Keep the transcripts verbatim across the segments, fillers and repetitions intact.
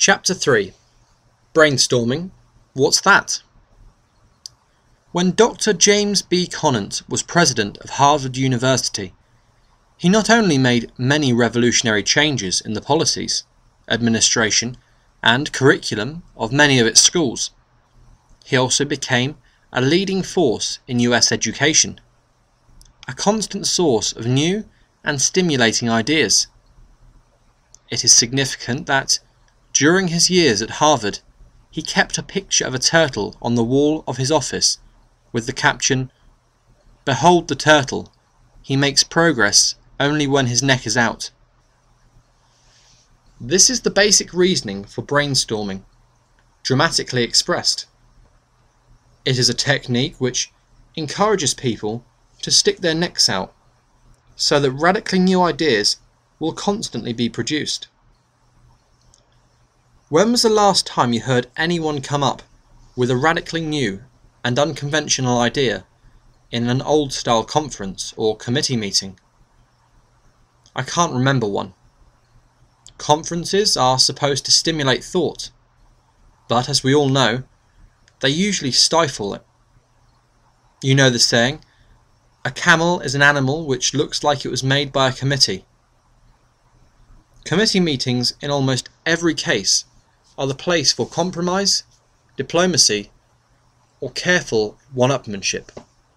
Chapter three. Brainstorming. What's that? When Doctor James B. Conant was president of Harvard University, he not only made many revolutionary changes in the policies, administration, and curriculum of many of its schools, he also became a leading force in U S education, a constant source of new and stimulating ideas. It is significant that, during his years at Harvard, he kept a picture of a turtle on the wall of his office with the caption, "Behold the turtle, he makes progress only when his neck is out." This is the basic reasoning for brainstorming, dramatically expressed. It is a technique which encourages people to stick their necks out, so that radically new ideas will constantly be produced. When was the last time you heard anyone come up with a radically new and unconventional idea in an old-style conference or committee meeting? I can't remember one. Conferences are supposed to stimulate thought, but as we all know, they usually stifle it. You know the saying, "A camel is an animal which looks like it was made by a committee." Committee meetings in almost every case are the place for compromise, diplomacy, or careful one-upmanship.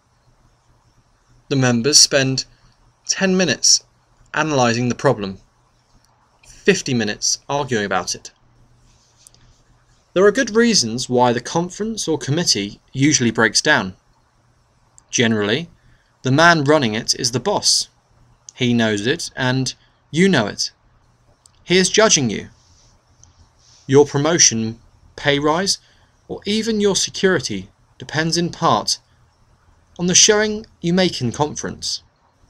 The members spend ten minutes analysing the problem, fifty minutes arguing about it. There are good reasons why the conference or committee usually breaks down. Generally, the man running it is the boss. He knows it, and you know it. He is judging you. Your promotion, pay rise, or even your security depends in part on the showing you make in conference.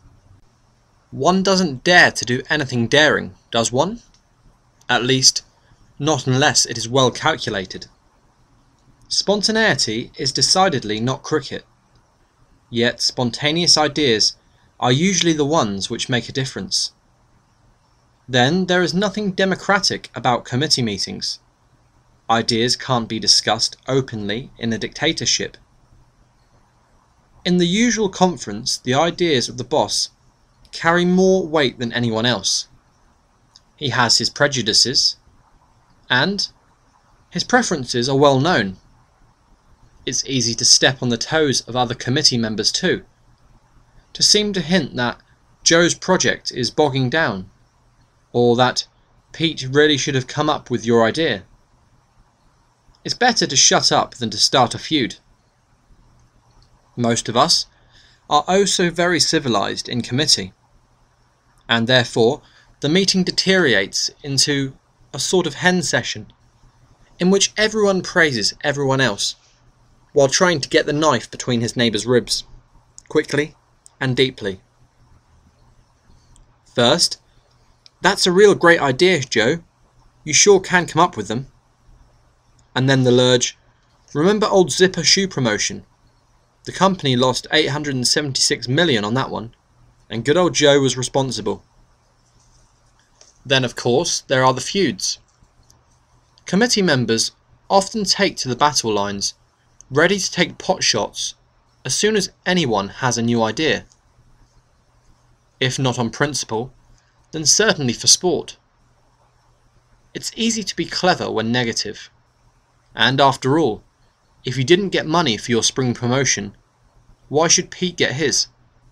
One doesn't dare to do anything daring, does one? At least, not unless it is well calculated. Spontaneity is decidedly not cricket, yet spontaneous ideas are usually the ones which make a difference. Then there is nothing democratic about committee meetings. Ideas can't be discussed openly in a dictatorship. In the usual conference, the ideas of the boss carry more weight than anyone else. He has his prejudices, and his preferences are well known. It's easy to step on the toes of other committee members too, to seem to hint that Joe's project is bogging down, or that Pete really should have come up with your idea. It's better to shut up than to start a feud. Most of us are oh so very civilised in committee, and therefore the meeting deteriorates into a sort of hen session in which everyone praises everyone else while trying to get the knife between his neighbour's ribs, quickly and deeply. First, "That's a real great idea, Joe. You sure can come up with them." And then the lurge, "Remember old Zipper shoe promotion? The company lost eight hundred seventy-six million on that one, and good old Joe was responsible." Then, of course, there are the feuds. Committee members often take to the battle lines, ready to take pot shots as soon as anyone has a new idea. If not on principle, then certainly for sport. It's easy to be clever when negative. And after all, if you didn't get money for your spring promotion, why should Pete get his?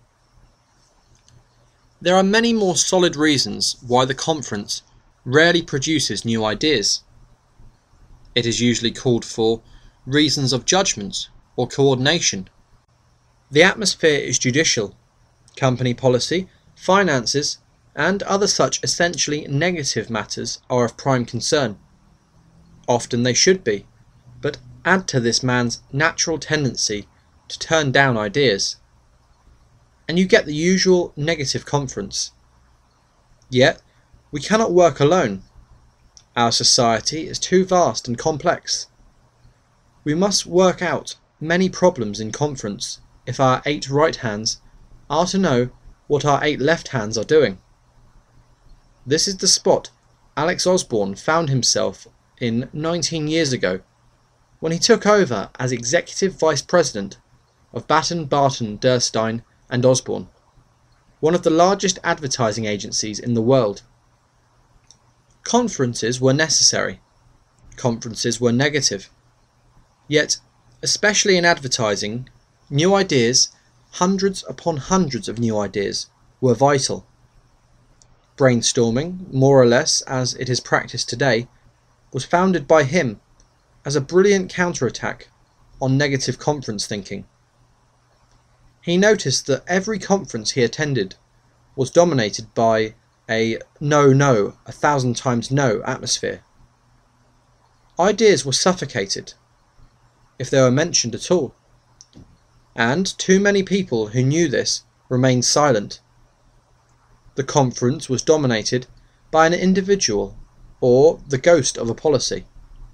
There are many more solid reasons why the conference rarely produces new ideas. It is usually called for reasons of judgment or coordination. The atmosphere is judicial. Company policy, finances, and other such essentially negative matters are of prime concern. Often they should be, but add to this man's natural tendency to turn down ideas, and you get the usual negative conference. Yet, we cannot work alone. Our society is too vast and complex. We must work out many problems in conference if our eight right hands are to know what our eight left hands are doing. This is the spot Alex Osborn found himself in nineteen years ago when he took over as Executive Vice President of Batten, Barton, Durstein and Osborn, one of the largest advertising agencies in the world. Conferences were necessary. Conferences were negative. Yet, especially in advertising, new ideas, hundreds upon hundreds of new ideas, were vital. Brainstorming, more or less as it is practiced today, was founded by him as a brilliant counterattack on negative conference thinking. He noticed that every conference he attended was dominated by a no, no, a thousand times no atmosphere. Ideas were suffocated, if they were mentioned at all, and too many people who knew this remained silent. The conference was dominated by an individual or the ghost of a policy.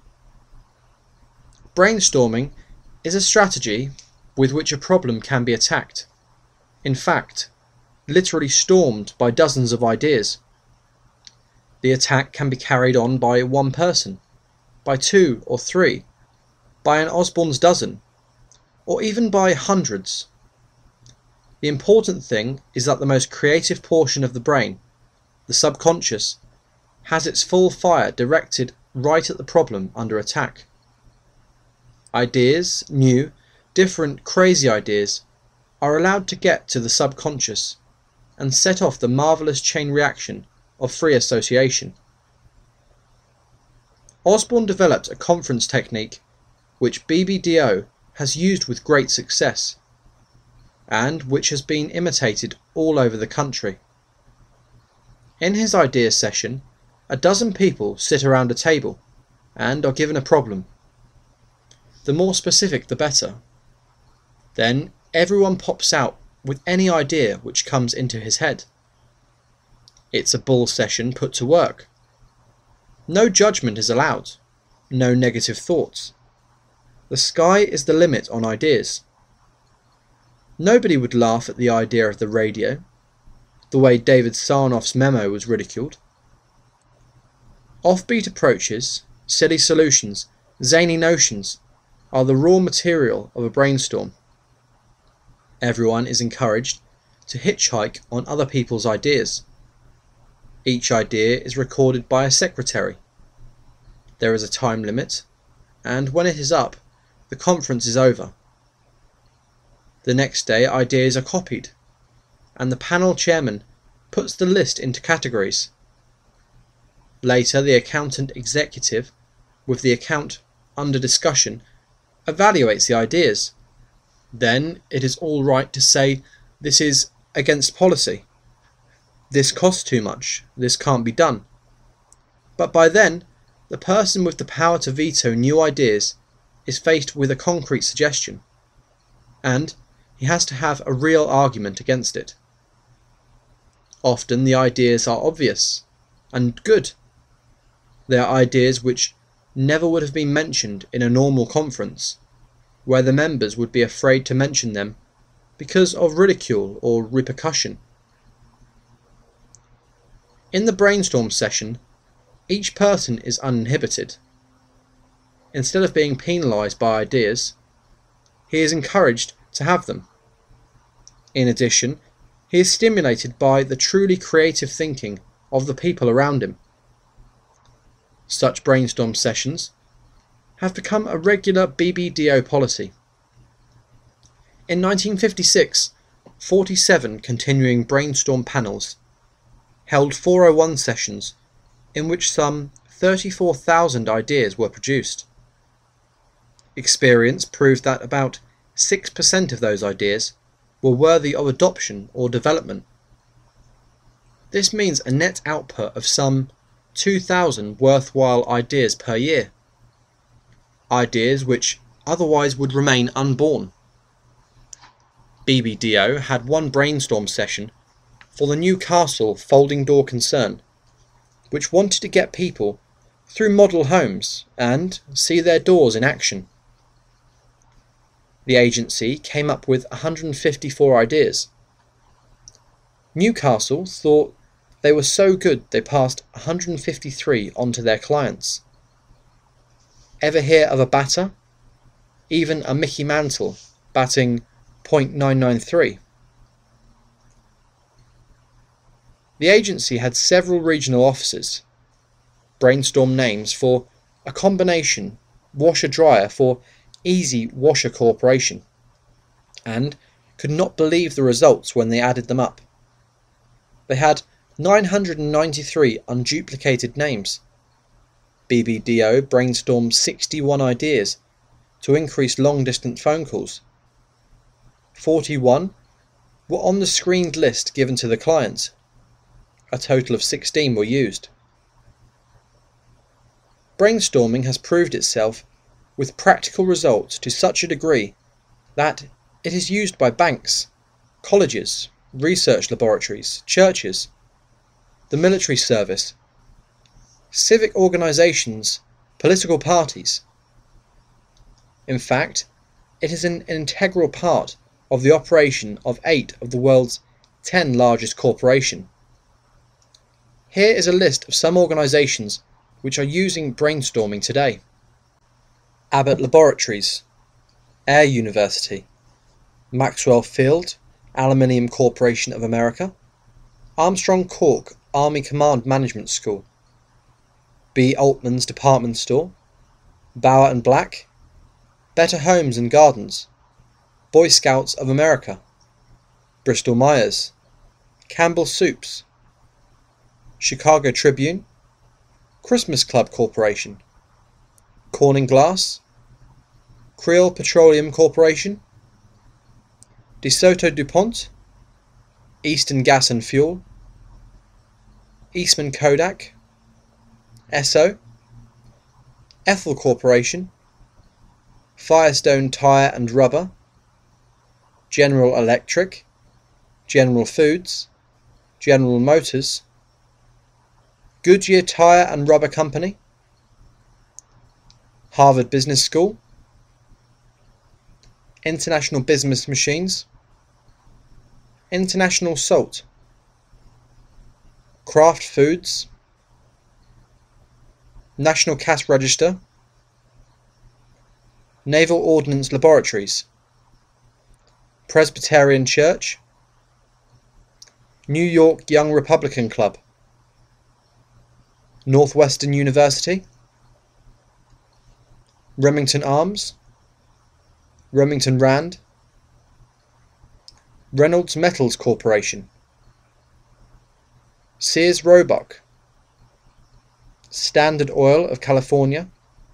Brainstorming is a strategy with which a problem can be attacked. In fact, literally stormed by dozens of ideas. The attack can be carried on by one person, by two or three, by an Osborn's dozen, or even by hundreds. The important thing is that the most creative portion of the brain, the subconscious, has its full fire directed right at the problem under attack. Ideas, new, different, crazy ideas, are allowed to get to the subconscious and set off the marvellous chain reaction of free association. Osborn developed a conference technique which B B D O has used with great success, and which has been imitated all over the country. In his idea session, a dozen people sit around a table and are given a problem. The more specific the better. Then everyone pops out with any idea which comes into his head. It's a bull session put to work. No judgment is allowed, no negative thoughts. The sky is the limit on ideas. Nobody would laugh at the idea of the radio, the way David Sarnoff's memo was ridiculed. Offbeat approaches, silly solutions, zany notions are the raw material of a brainstorm. Everyone is encouraged to hitchhike on other people's ideas. Each idea is recorded by a secretary. There is a time limit, and when it is up, the conference is over. The next day ideas are copied, and the panel chairman puts the list into categories. Later the accountant executive, with the account under discussion, evaluates the ideas. Then it is all right to say this is against policy. This costs too much, this can't be done. But by then, the person with the power to veto new ideas is faced with a concrete suggestion, and he has to have a real argument against it. Often the ideas are obvious and good. They are ideas which never would have been mentioned in a normal conference, where the members would be afraid to mention them because of ridicule or repercussion. In the brainstorm session, each person is uninhibited. Instead of being penalised by ideas, he is encouraged to have them. In addition, he is stimulated by the truly creative thinking of the people around him. Such brainstorm sessions have become a regular B B D O policy. In nineteen fifty-six, forty-seven continuing brainstorm panels held four oh one sessions in which some thirty-four thousand ideas were produced. Experience proved that about six percent of those ideas were worthy of adoption or development. This means a net output of some two thousand worthwhile ideas per year. Ideas which otherwise would remain unborn. B B D O had one brainstorm session for the Newcastle folding door concern, which wanted to get people through model homes and see their doors in action. The agency came up with one hundred fifty-four ideas. Newcastle thought they were so good they passed one hundred fifty-three on to their clients. Ever hear of a batter? Even a Mickey Mantle batting point nine nine three. The agency had several regional offices. Brainstorm names for a combination washer-dryer for Easy Washer Corporation, and could not believe the results when they added them up. They had nine hundred ninety-three unduplicated names. B B D O brainstormed sixty-one ideas to increase long-distance phone calls. forty-one were on the screened list given to the client. A total of sixteen were used. Brainstorming has proved itself with practical results to such a degree that it is used by banks, colleges, research laboratories, churches, the military service, civic organisations, political parties. In fact, it is an integral part of the operation of eight of the world's ten largest corporations. Here is a list of some organisations which are using brainstorming today. Abbott Laboratories, Air University, Maxwell Field, Aluminium Corporation of America, Armstrong Cork Army Command Management School, B. Altman's Department Store, Bauer and Black, Better Homes and Gardens, Boy Scouts of America, Bristol Myers, Campbell Soups, Chicago Tribune, Christmas Club Corporation, Corning Glass, Creole Petroleum Corporation, DeSoto DuPont, Eastern Gas and Fuel, Eastman Kodak, Esso, Ethel Corporation, Firestone Tire and Rubber, General Electric, General Foods, General Motors, Goodyear Tire and Rubber Company, Harvard Business School, International Business Machines, International Salt, Kraft Foods, National Cash Register, Naval Ordnance Laboratories, Presbyterian Church, New York Young Republican Club, Northwestern University, Remington Arms, Remington Rand, Reynolds Metals Corporation, Sears Roebuck, Standard Oil of California,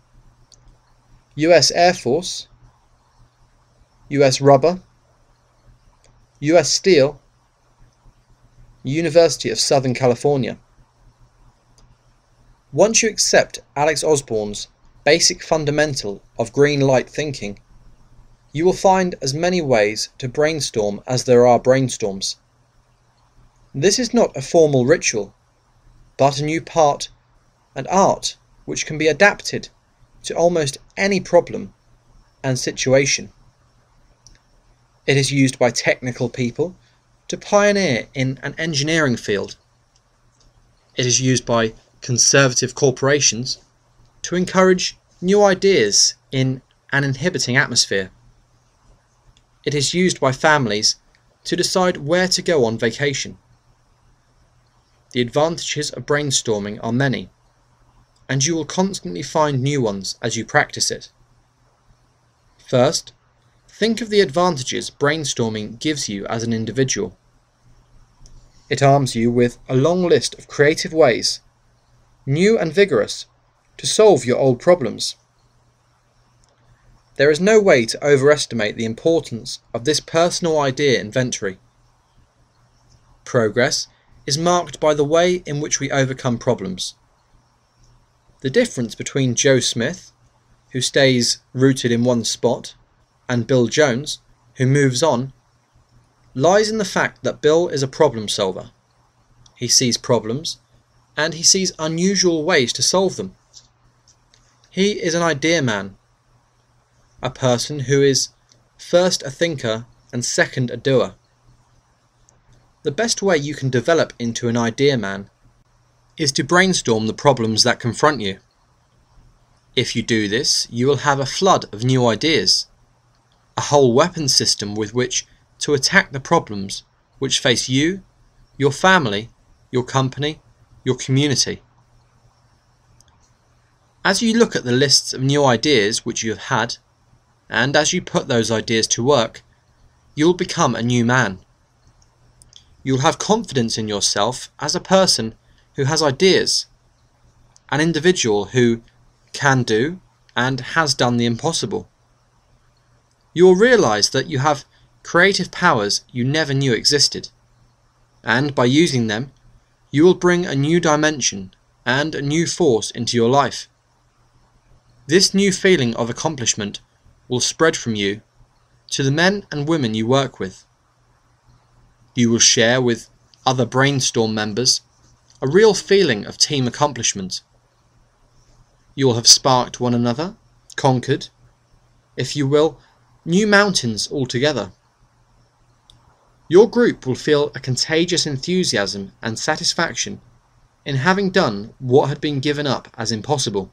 U S Air Force, U S Rubber, U S Steel, University of Southern California. Once you accept Alex Osborn's basic fundamental of green light thinking, you will find as many ways to brainstorm as there are brainstorms. This is not a formal ritual, but a new part and art which can be adapted to almost any problem and situation. It is used by technical people to pioneer in an engineering field. It is used by conservative corporations to encourage new ideas in an inhibiting atmosphere. It is used by families to decide where to go on vacation. The advantages of brainstorming are many, and you will constantly find new ones as you practice it. First, think of the advantages brainstorming gives you as an individual. It arms you with a long list of creative ways, new and vigorous, to solve your old problems. There is no way to overestimate the importance of this personal idea inventory. Progress is marked by the way in which we overcome problems. The difference between Joe Smith, who stays rooted in one spot, and Bill Jones, who moves on, lies in the fact that Bill is a problem solver. He sees problems, and he sees unusual ways to solve them. He is an idea man, a person who is first a thinker and second a doer. The best way you can develop into an idea man is to brainstorm the problems that confront you. If you do this, you will have a flood of new ideas, a whole weapon system with which to attack the problems which face you, your family, your company, your community. As you look at the lists of new ideas which you have had, and as you put those ideas to work, you'll become a new man. You'll have confidence in yourself as a person who has ideas, an individual who can do and has done the impossible. You will realise that you have creative powers you never knew existed, and by using them, you will bring a new dimension and a new force into your life. This new feeling of accomplishment will spread from you to the men and women you work with. You will share with other Brainstorm members a real feeling of team accomplishment. You will have sparked one another, conquered, if you will, new mountains altogether. Your group will feel a contagious enthusiasm and satisfaction in having done what had been given up as impossible.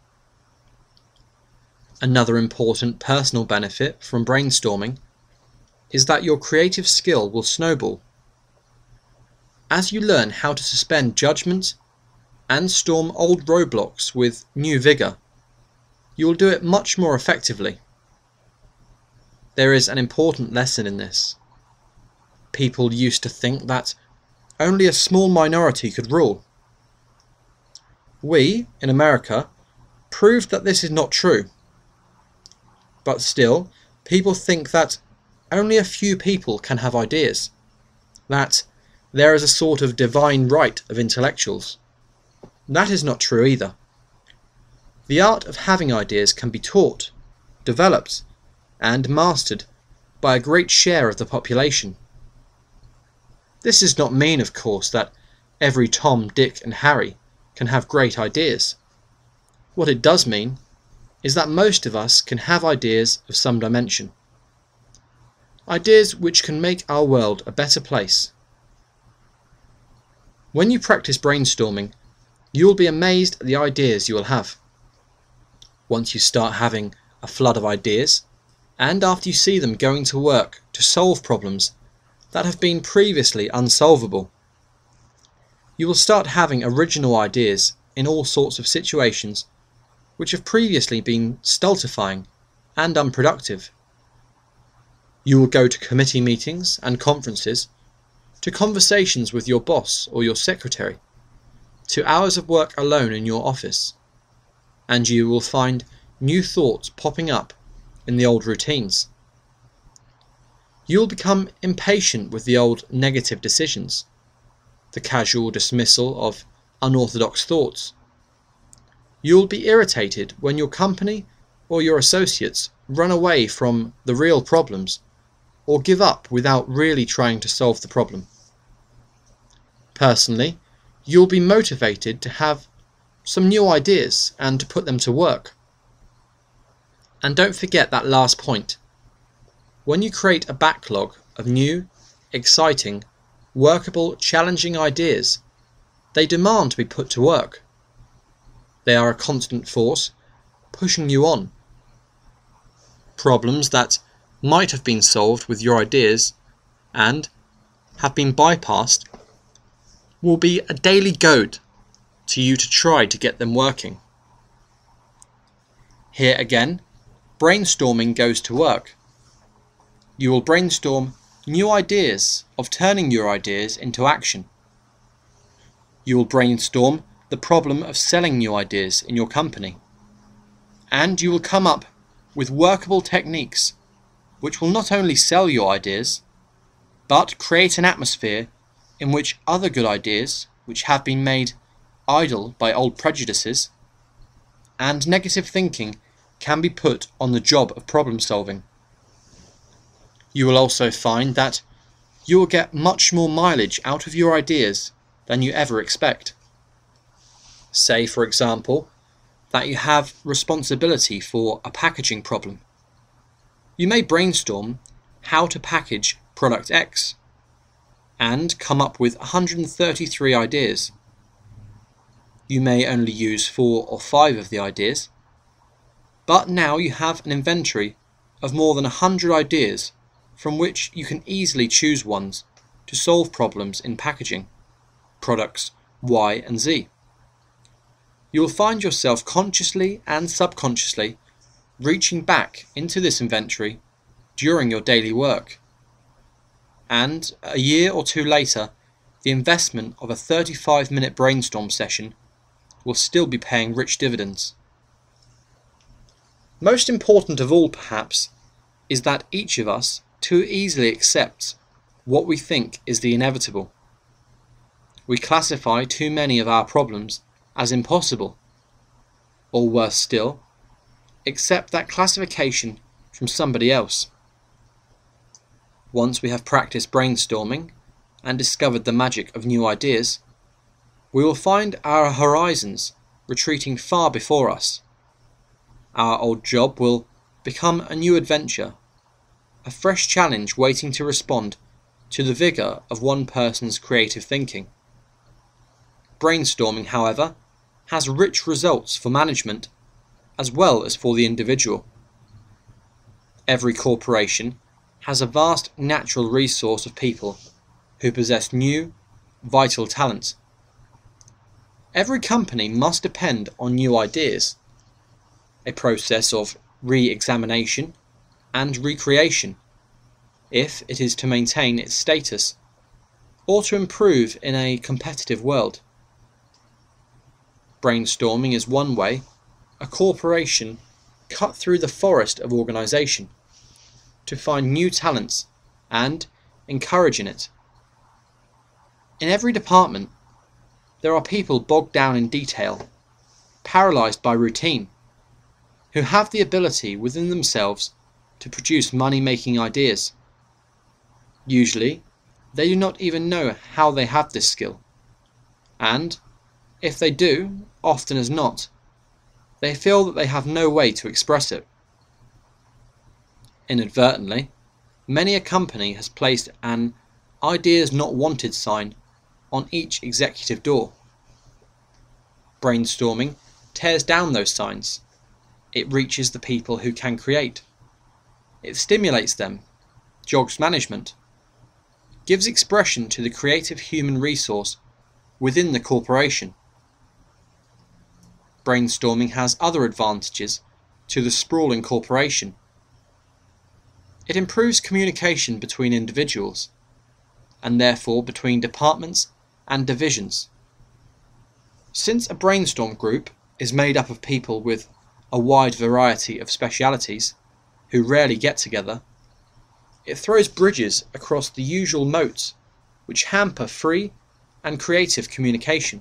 Another important personal benefit from brainstorming is that your creative skill will snowball. As you learn how to suspend judgment and storm old roadblocks with new vigour, you will do it much more effectively. There is an important lesson in this. People used to think that only a small minority could rule. We, in America, proved that this is not true. But still, people think that only a few people can have ideas, that there is a sort of divine right of intellectuals. That is not true either. The art of having ideas can be taught, developed, and mastered by a great share of the population. This does not mean, of course, that every Tom, Dick, and Harry can have great ideas. What it does mean is that most of us can have ideas of some dimension. Ideas which can make our world a better place. When you practice brainstorming, you will be amazed at the ideas you will have. Once you start having a flood of ideas, and after you see them going to work to solve problems that have been previously unsolvable, you will start having original ideas in all sorts of situations which have previously been stultifying and unproductive. You will go to committee meetings and conferences, to conversations with your boss or your secretary, to hours of work alone in your office, and you will find new thoughts popping up in the old routines. You will become impatient with the old negative decisions, the casual dismissal of unorthodox thoughts. You will be irritated when your company or your associates run away from the real problems or give up without really trying to solve the problem. Personally, you'll be motivated to have some new ideas and to put them to work. And don't forget that last point. When you create a backlog of new, exciting, workable, challenging ideas, they demand to be put to work. They are a constant force, pushing you on. Problems that might have been solved with your ideas and have been bypassed will be a daily goad to you to try to get them working. Here again, brainstorming goes to work. You will brainstorm new ideas of turning your ideas into action. You will brainstorm the problem of selling new ideas in your company. And you will come up with workable techniques which will not only sell your ideas, but create an atmosphere in which other good ideas, which have been made idle by old prejudices and negative thinking, can be put on the job of problem solving. You will also find that you will get much more mileage out of your ideas than you ever expect. Say, for example, that you have responsibility for a packaging problem. You may brainstorm how to package product X and come up with one hundred thirty-three ideas. You may only use four or five of the ideas, But now you have an inventory of more than a hundred ideas from which you can easily choose ones to solve problems in packaging, products Y and Z. You will find yourself consciously and subconsciously reaching back into this inventory during your daily work. And a year or two later, the investment of a thirty-five minute brainstorm session will still be paying rich dividends. Most important of all, perhaps, is that each of us too easily accepts what we think is the inevitable. We classify too many of our problems as impossible, or worse still, accept that classification from somebody else. Once we have practiced brainstorming and discovered the magic of new ideas, we will find our horizons retreating far before us. Our old job will become a new adventure, a fresh challenge waiting to respond to the vigour of one person's creative thinking. Brainstorming, however, has rich results for management as well as for the individual. Every corporation has a vast natural resource of people who possess new, vital talent. Every company must depend on new ideas, a process of re-examination and recreation, if it is to maintain its status or to improve in a competitive world. Brainstorming is one way a corporation cut through the forest of organisation to find new talents and encourage in it. In every department, there are people bogged down in detail, paralysed by routine, who have the ability within themselves to produce money-making ideas. Usually, they do not even know how they have this skill, and, if they do, often as not, they feel that they have no way to express it. Inadvertently, many a company has placed an "Ideas Not Wanted" sign on each executive door. Brainstorming tears down those signs. It reaches the people who can create. It stimulates them, jogs management, gives expression to the creative human resource within the corporation. Brainstorming has other advantages to the sprawling corporation. It improves communication between individuals, and therefore between departments and divisions. Since a brainstorm group is made up of people with a wide variety of specialities who rarely get together, it throws bridges across the usual moats which hamper free and creative communication.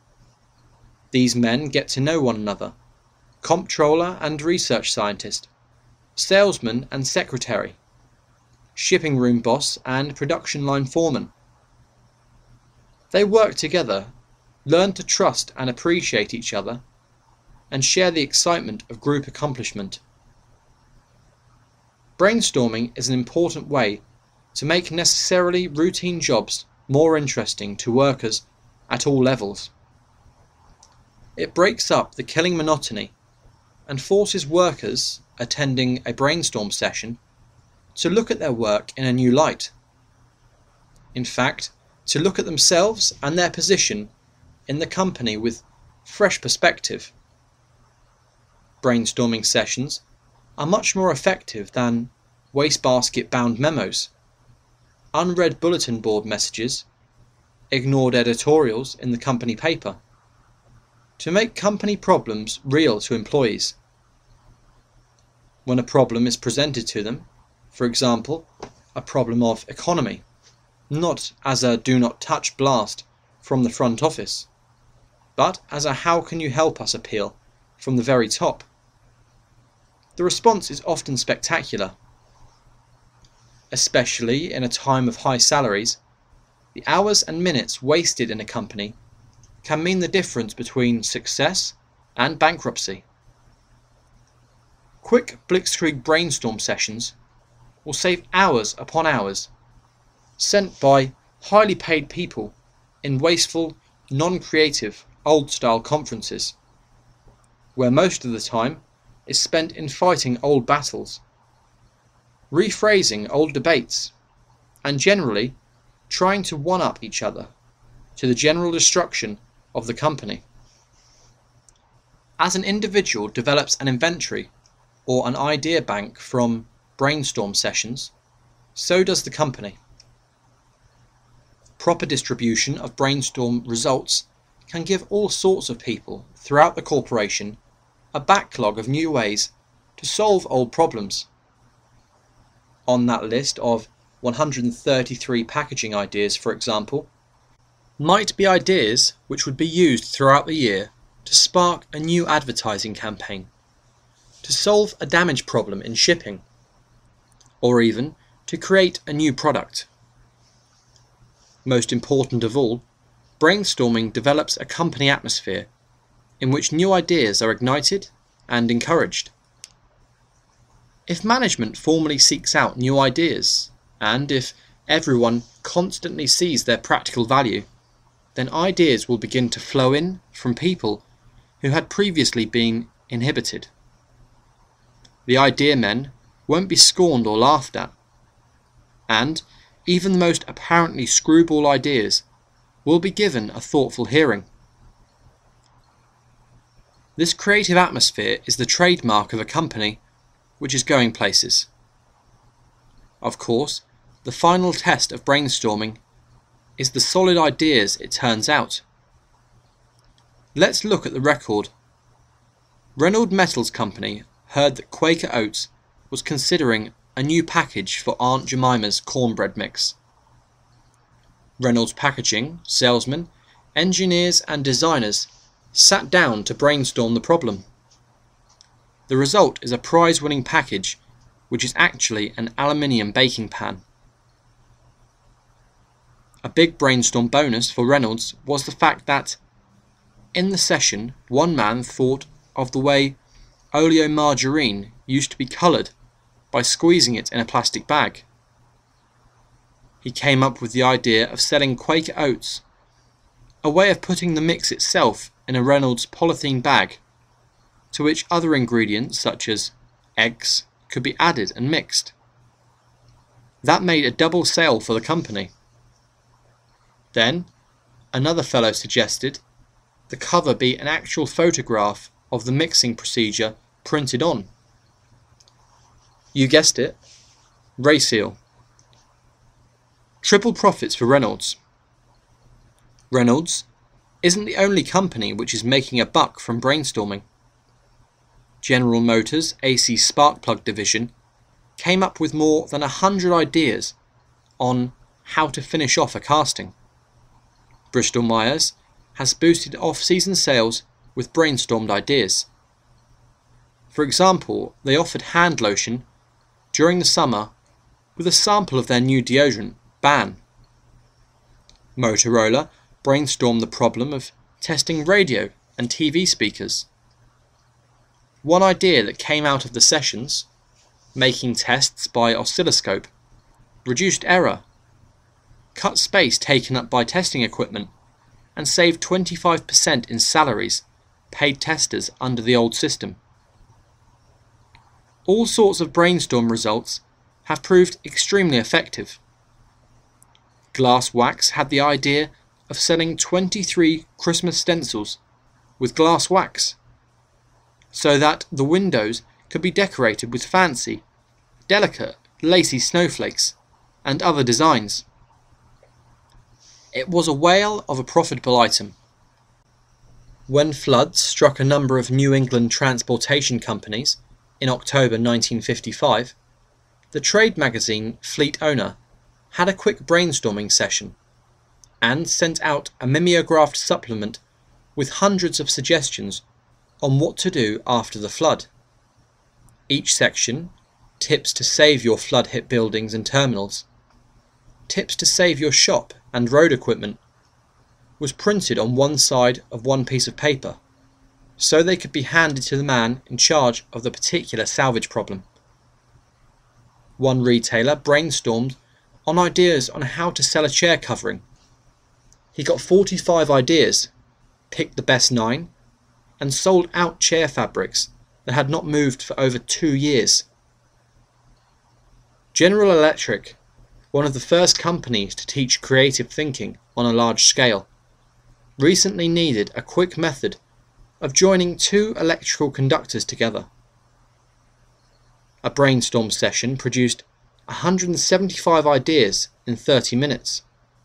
These men get to know one another, comptroller and research scientist, salesman and secretary, shipping room boss and production line foreman. They work together, learn to trust and appreciate each other, and share the excitement of group accomplishment. Brainstorming is an important way to make necessarily routine jobs more interesting to workers at all levels. It breaks up the killing monotony and forces workers attending a brainstorm session to look at their work in a new light. In fact, to look at themselves and their position in the company with fresh perspective. Brainstorming sessions are much more effective than wastebasket-bound memos, unread bulletin board messages, ignored editorials in the company paper, to make company problems real to employees. When a problem is presented to them, for example, a problem of economy, not as a do not touch blast from the front office, but as a how can you help us appeal from the very top, the response is often spectacular. Especially in a time of high salaries, the hours and minutes wasted in a company can mean the difference between success and bankruptcy. Quick blitzkrieg brainstorm sessions will save hours upon hours, sent by highly paid people in wasteful, non-creative, old-style conferences, where most of the time is spent in fighting old battles, rephrasing old debates, and generally trying to one-up each other to the general destruction of the company. As an individual develops an inventory or an idea bank from brainstorm sessions, so does the company. Proper distribution of brainstorm results can give all sorts of people throughout the corporation a backlog of new ways to solve old problems. On that list of one hundred thirty-three packaging ideas, for example, might be ideas which would be used throughout the year to spark a new advertising campaign, to solve a damage problem in shipping, or even to create a new product. Most important of all, brainstorming develops a company atmosphere in which new ideas are ignited and encouraged. If management formally seeks out new ideas, and if everyone constantly sees their practical value, then ideas will begin to flow in from people who had previously been inhibited. The idea men won't be scorned or laughed at, and even the most apparently screwball ideas will be given a thoughtful hearing. This creative atmosphere is the trademark of a company which is going places. Of course, the final test of brainstorming is the solid ideas it turns out. Let's look at the record. Reynolds Metals Company heard that Quaker Oats was considering a new package for Aunt Jemima's cornbread mix. Reynolds Packaging, salesmen, engineers and designers sat down to brainstorm the problem. The result is a prize-winning package which is actually an aluminium baking pan. A big brainstorm bonus for Reynolds was the fact that, in the session, one man thought of the way oleomargarine used to be coloured by squeezing it in a plastic bag. He came up with the idea of selling Quaker Oats, a way of putting the mix itself in a Reynolds polythene bag, to which other ingredients such as eggs could be added and mixed. That made a double sale for the company. Then, another fellow suggested the cover be an actual photograph of the mixing procedure printed on. You guessed it, Rayseal. Triple profits for Reynolds. Reynolds isn't the only company which is making a buck from brainstorming. General Motors' A C spark plug division came up with more than a hundred ideas on how to finish off a casting. Bristol Myers has boosted off-season sales with brainstormed ideas. For example, they offered hand lotion during the summer with a sample of their new deodorant, Ban. Motorola brainstormed the problem of testing radio and T V speakers. One idea that came out of the sessions, making tests by oscilloscope, reduced error, cut space taken up by testing equipment, and saved twenty-five percent in salaries paid testers under the old system. All sorts of brainstorm results have proved extremely effective. Glass Wax had the idea of selling twenty-three Christmas stencils with glass wax, so that the windows could be decorated with fancy, delicate, lacy snowflakes and other designs. It was a whale of a profitable item. When floods struck a number of New England transportation companies in October nineteen fifty-five, the trade magazine Fleet Owner had a quick brainstorming session and sent out a mimeographed supplement with hundreds of suggestions on what to do after the flood. Each section, tips to save your flood-hit buildings and terminals, tips to save your shop and road equipment, was printed on one side of one piece of paper, so they could be handed to the man in charge of the particular salvage problem. One retailer brainstormed on ideas on how to sell a chair covering. He got forty-five ideas, picked the best nine, and sold out chair fabrics that had not moved for over two years. General Electric, one of the first companies to teach creative thinking on a large scale, recently needed a quick method of joining two electrical conductors together. A brainstorm session produced one hundred seventy-five ideas in thirty minutes.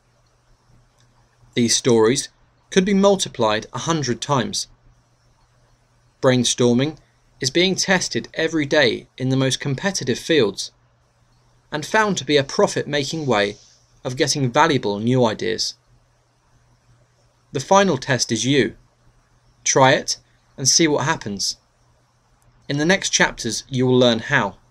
These stories could be multiplied a hundred times. Brainstorming is being tested every day in the most competitive fields, and found to be a profit-making way of getting valuable new ideas. The final test is you. Try it and see what happens. In the next chapters you will learn how.